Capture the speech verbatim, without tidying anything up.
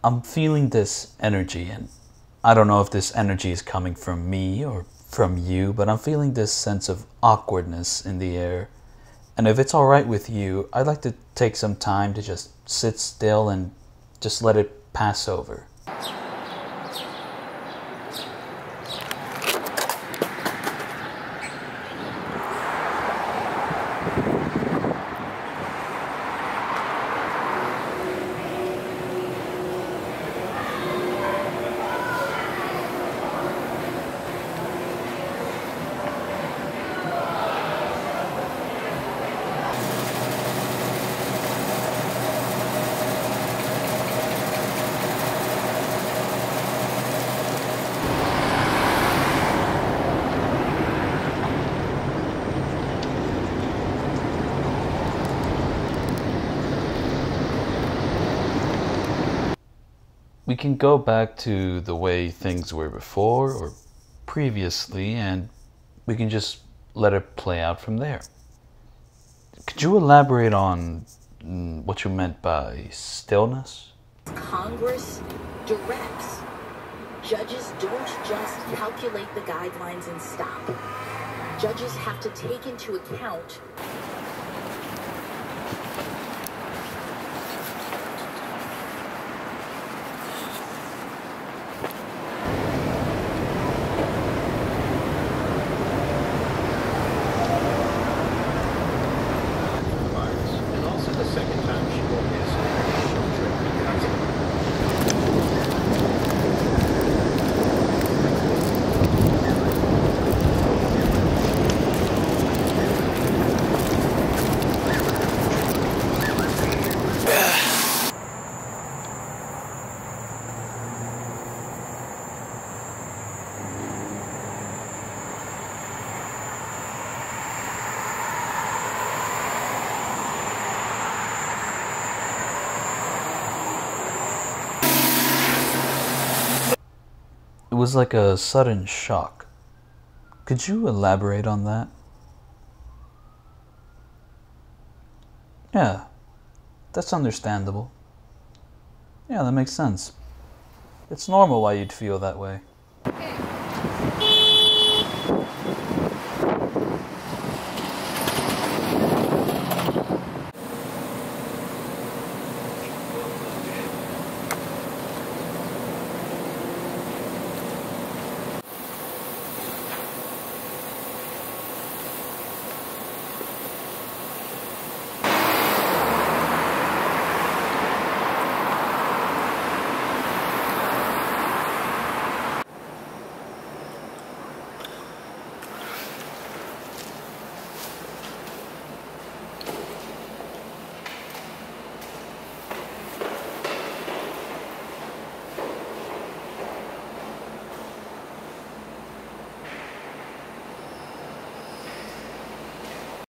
I'm feeling this energy, and I don't know if this energy is coming from me or from you, but I'm feeling this sense of awkwardness in the air. And if it's alright with you, I'd like to take some time to just sit still and just let it pass over. We can go back to the way things were before or previously, and we can just let it play out from there. Could you elaborate on mm, what you meant by stillness? Congress directs. Judges don't just calculate the guidelines and stop. Judges have to take into account It was like a sudden shock. Could you elaborate on that? Yeah, that's understandable. Yeah, that makes sense. It's normal why you'd feel that way.